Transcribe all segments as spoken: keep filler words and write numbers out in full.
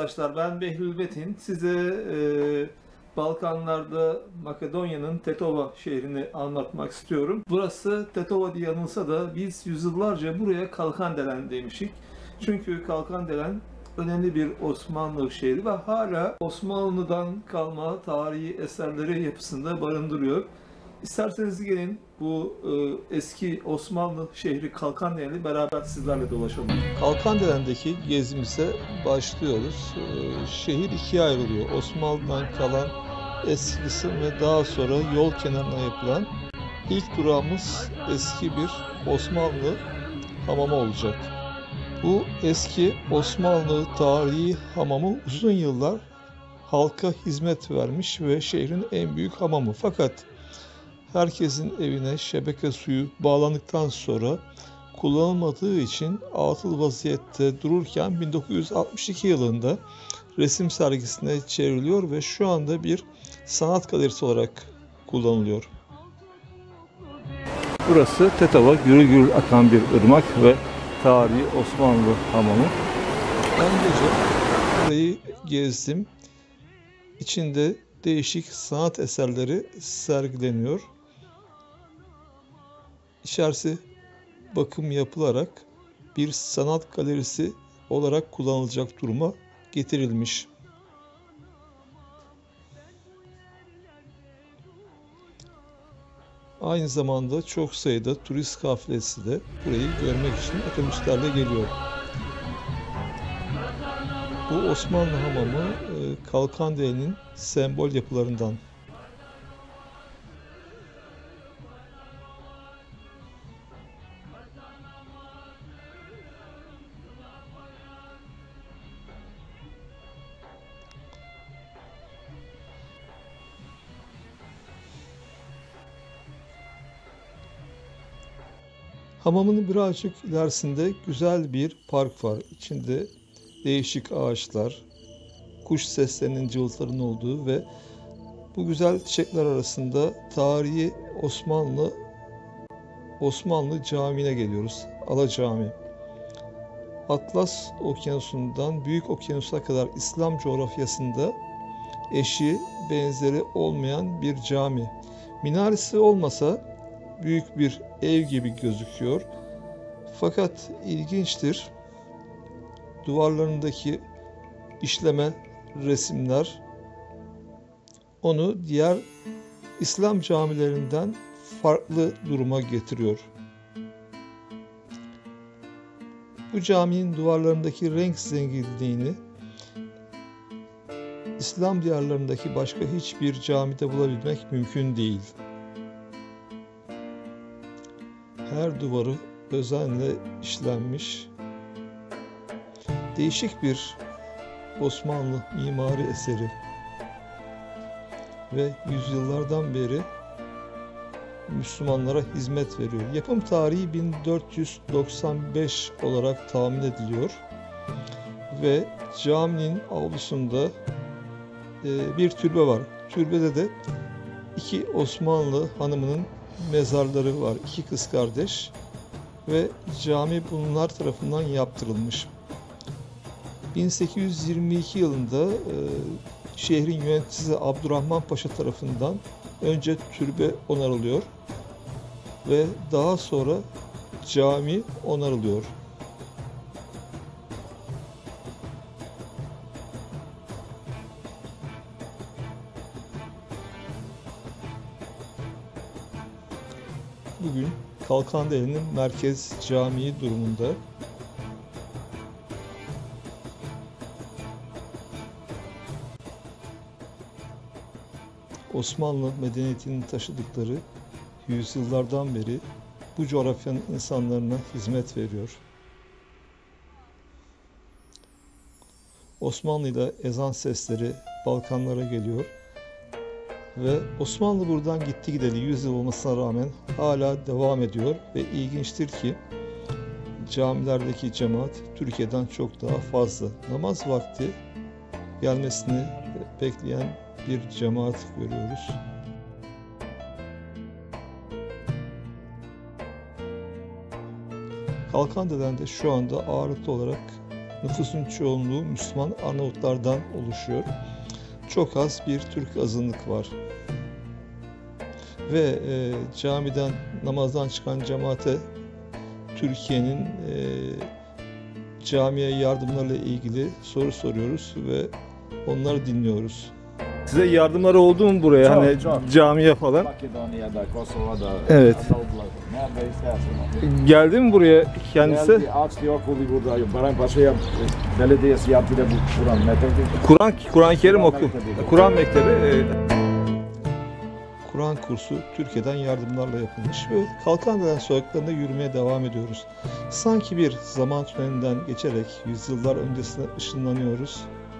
arkadaşlar, ben Behlül Betin. Size e, Balkanlarda Makedonya'nın Tetova şehrini anlatmak istiyorum. Burası Tetova diye anılsa da biz yüzyıllarca buraya Kalkandelen demiştik. Çünkü Kalkandelen önemli bir Osmanlı şehri ve hala Osmanlı'dan kalma tarihi eserleri yapısında barındırıyor. İsterseniz gelin bu e, eski Osmanlı şehri Kalkandelen'i beraber sizlerle dolaşalım. Kalkandelen'deki gezimize başlıyoruz. E, şehir ikiye ayrılıyor. Osmanlı'dan kalan eski kısım ve daha sonra yol kenarına yapılan ilk durağımız eski bir Osmanlı hamamı olacak. Bu eski Osmanlı tarihi hamamı uzun yıllar halka hizmet vermiş ve şehrin en büyük hamamı. Fakat herkesin evine şebeke suyu bağlandıktan sonra kullanılmadığı için atıl vaziyette dururken bin dokuz yüz altmış iki yılında resim sergisine çevriliyor ve şu anda bir sanat galerisi olarak kullanılıyor. Burası Tetova, gürül gürül akan bir ırmak ve tarihi Osmanlı hamamı. Ben gece burayı gezdim. İçinde değişik sanat eserleri sergileniyor. İçerisi bakım yapılarak bir sanat galerisi olarak kullanılacak duruma getirilmiş. Aynı zamanda çok sayıda turist kafilesi de burayı görmek için otobüslerle geliyor. Bu Osmanlı hamamı Kalkandelen'in sembol yapılarından. Hamamın birazcık ilerisinde güzel bir park var. İçinde değişik ağaçlar, kuş seslerinin, cıvıltıların olduğu ve bu güzel çiçekler arasında tarihi Osmanlı Osmanlı Camii'ne geliyoruz. Ala Cami. Atlas Okyanusu'ndan Büyük Okyanus'a kadar İslam coğrafyasında eşi, benzeri olmayan bir cami. Minaresi olmasa büyük bir ev gibi gözüküyor. Fakat ilginçtir. Duvarlarındaki işleme, resimler onu diğer İslam camilerinden farklı duruma getiriyor. Bu caminin duvarlarındaki renk zenginliğini İslam diyarlarındaki başka hiçbir camide bulabilmek mümkün değil. Her duvarı özenle işlenmiş. Değişik bir Osmanlı mimari eseri ve yüzyıllardan beri Müslümanlara hizmet veriyor. Yapım tarihi bin dört yüz doksan beş olarak tahmin ediliyor ve caminin avlusunda e, bir türbe var. Türbede de iki Osmanlı hanımının mezarları var. İki kız kardeş ve cami bunlar tarafından yaptırılmış. bin sekiz yüz yirmi iki yılında e, şehrin yöneticisi Abdurrahman Paşa tarafından önce türbe onarılıyor ve daha sonra cami onarılıyor. Bugün Kalkandelen'in merkez camii durumunda. Osmanlı medeniyetinin taşıdıkları yüzyıllardan beri bu coğrafyanın insanlarına hizmet veriyor. Osmanlı ile ezan sesleri Balkanlara geliyor ve Osmanlı buradan gitti gideli yüz yıl olmasına rağmen hala devam ediyor ve ilginçtir ki camilerdeki cemaat Türkiye'den çok daha fazla. Namaz vakti gelmesini bekleyen bir cemaat görüyoruz. Kalkandelen'de şu anda ağırlıklı olarak Nüfusun çoğunluğu Müslüman Arnavutlardan oluşuyor. Çok az bir Türk azınlık var. Ve e, camiden, namazdan çıkan cemaate Türkiye'nin e, camiye yardımlarla ilgili soru soruyoruz ve onları dinliyoruz. Size yardımları oldu mu buraya? Çok, hani çok. camiye falan? Makedonya'da, Kosova'da, Evet. Arnavutlar, neredeyse her zaman. Geldi mi buraya kendisi? Geldi, açtı okulu burada. Bayrampaşa yap, belediyesi yaptı da bu Kur'an mektebi. Kur'an Kur'an-ı Kerim Kur'an okul. mektebi. Kur'an mektebi. e, Kur'an kursu Türkiye'den yardımlarla yapılmış ve Kalkandere'den sokaklarında yürümeye devam ediyoruz. Sanki bir zaman tünelinden geçerek yüzyıllar öncesine ışınlanıyoruz.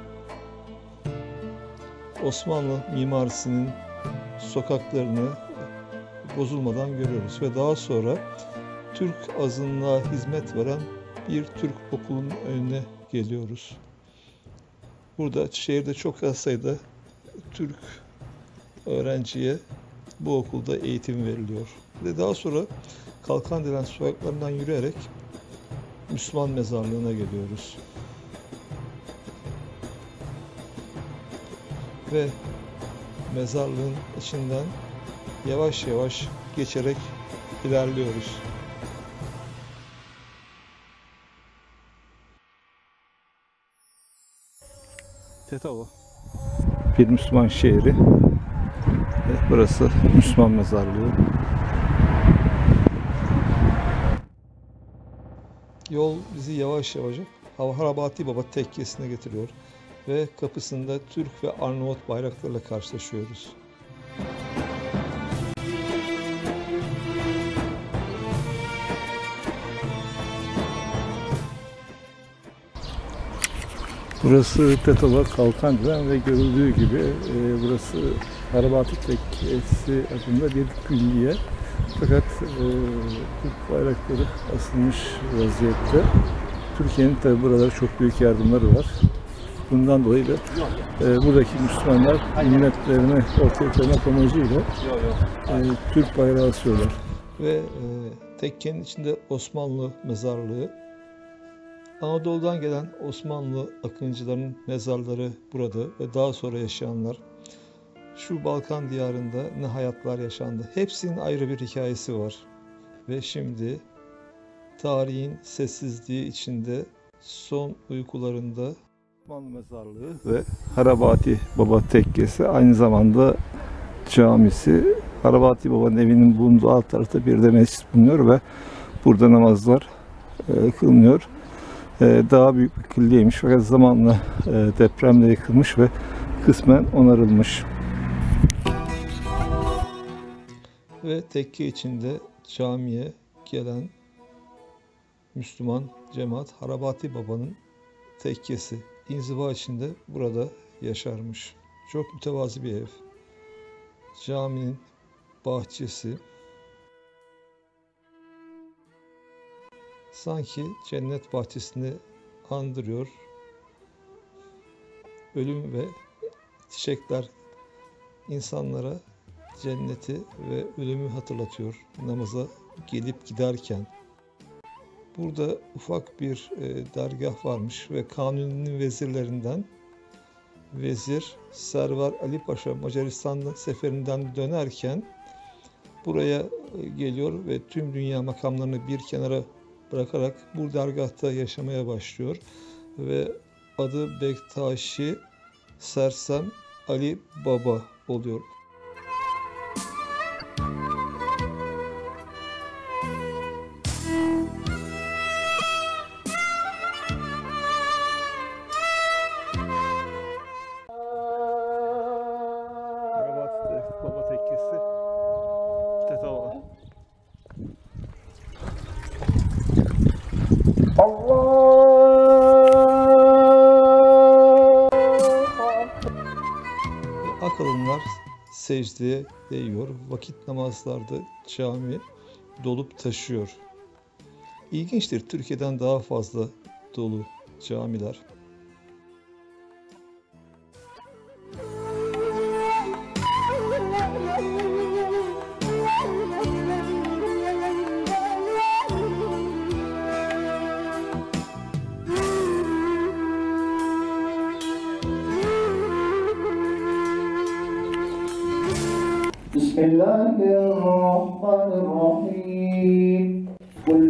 Osmanlı mimarisinin sokaklarını bozulmadan görüyoruz ve daha sonra Türk azınlığa hizmet veren bir Türk okulunun önüne geliyoruz. Burada şehirde çok az sayıda Türk öğrenciye bu okulda eğitim veriliyor. Ve daha sonra Kalkandelen sokaklarından yürüyerek Müslüman mezarlığına geliyoruz. Ve mezarlığın içinden yavaş yavaş geçerek ilerliyoruz. Tetova bir Müslüman şehri. Burası Müslüman mezarlığı. Yol bizi yavaş yavaş Harabati Baba tekkesine getiriyor ve kapısında Türk ve Arnavut bayraklarıyla karşılaşıyoruz. Burası Tetova Kalkandelen ve görüldüğü gibi e, burası Harabati Tekkesi adında bir külliye. Fakat e, Türk bayrakları asılmış vaziyette. Türkiye'nin tabi buralarda çok büyük yardımları var. Bundan dolayı da e, buradaki Müslümanlar milletlerini ortaya koymak amacıyla e, Türk bayrağı asıyorlar. Ve e, tekkenin içinde Osmanlı mezarlığı. Anadolu'dan gelen Osmanlı akıncıların mezarları burada ve daha sonra yaşayanlar. Şu Balkan diyarında ne hayatlar yaşandı. Hepsinin ayrı bir hikayesi var. Ve şimdi tarihin sessizliği içinde son uykularında Osmanlı mezarlığı ve Harabati Baba Tekkesi, aynı zamanda camisi. Harabati Baba'nın evinin bulunduğu alt tarafta bir de mescit bulunuyor ve burada namazlar e, kılınıyor. E, daha büyük bir külliyeymiş fakat zamanla e, depremle yıkılmış ve kısmen onarılmış. Ve tekke içinde camiye gelen Müslüman cemaat Harabati Baba'nın tekkesi. İnziva içinde burada yaşarmış. Çok mütevazi bir ev. Caminin bahçesi sanki cennet bahçesini andırıyor. Ölüm ve çiçekler insanlara cenneti ve ölümü hatırlatıyor namaza gelip giderken. Burada ufak bir e, dergah varmış ve Kanuni'nin vezirlerinden vezir Servar Ali Paşa Macaristan'ın seferinden dönerken buraya e, geliyor ve tüm dünya makamlarını bir kenara bırakarak bu dergahta yaşamaya başlıyor ve adı Bektaşi Sersem Ali Baba oluyor. Baba Tekkesi Tetova. Akıllılar secdeye değiyor. Vakit namazlarda cami dolup taşıyor. İlginçtir, Türkiye'den daha fazla dolu camiler. بسم الله الرحمن الرحيم قل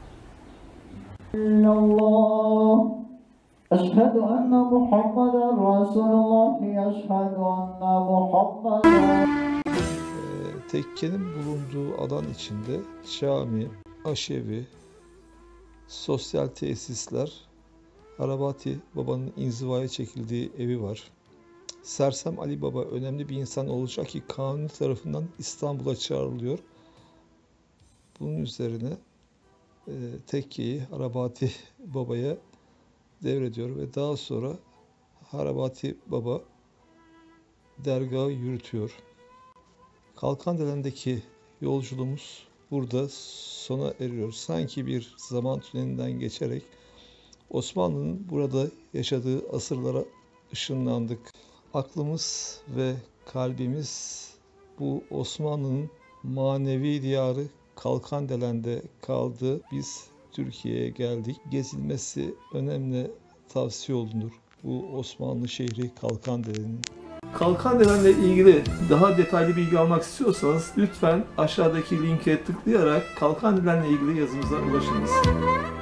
إلا الله أشهد أن محمدا رسول الله أشهد أن محمدا. Tekkenin bulunduğu alan içinde cami, aşevi, sosyal tesisler, Harabati Baba'nın inzivaya çekildiği evi var. Sersem Ali Baba önemli bir insan olacak ki Kanuni tarafından İstanbul'a çağrılıyor. Bunun üzerine e, tekkeyi Harabati Baba'ya devrediyor ve daha sonra Harabati Baba dergahı yürütüyor. Kalkandelen'deki yolculuğumuz burada sona eriyor. Sanki bir zaman tünelinden geçerek Osmanlı'nın burada yaşadığı asırlara ışınlandık. Aklımız ve kalbimiz bu Osmanlı'nın manevi diyarı Kalkandelen'de kaldı. Biz Türkiye'ye geldik. Gezilmesi önemli, tavsiye olunur bu Osmanlı şehri Kalkandelen'in. Kalkandelen'le ilgili daha detaylı bilgi almak istiyorsanız lütfen aşağıdaki linke tıklayarak Kalkandelen'le ilgili yazımıza ulaşınız.